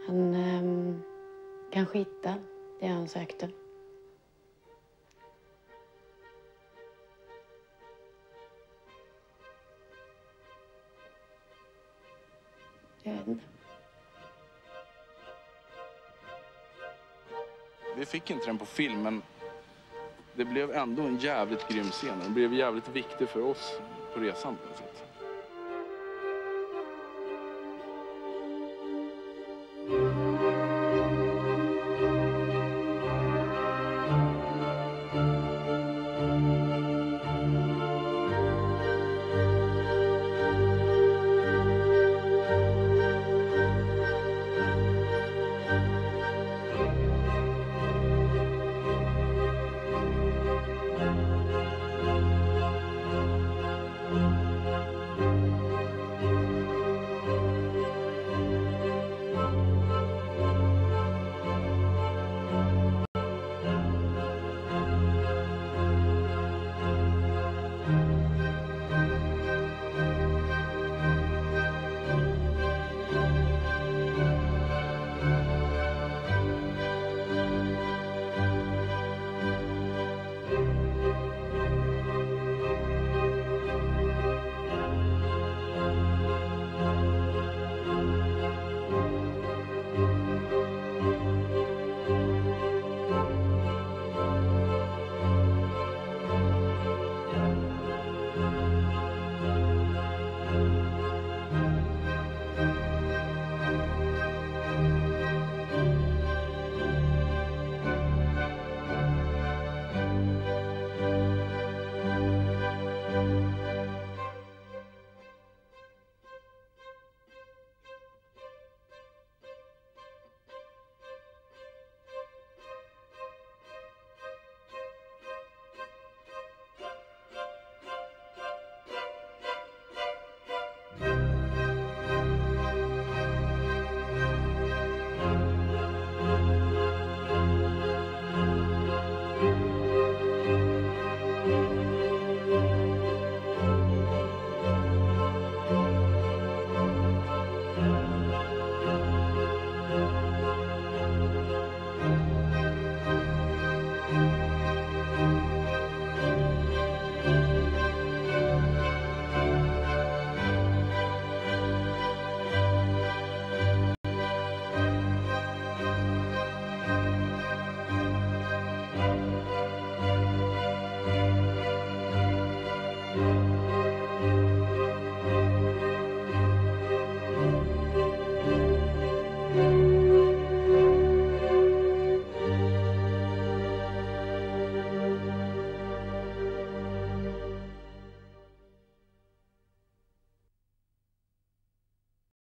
Han kanske hittade det han sökte. Jag vet inte. Vi fick inte den på film, men det blev ändå en jävligt grym scen. Den blev jävligt viktig för oss på resan på något sätt.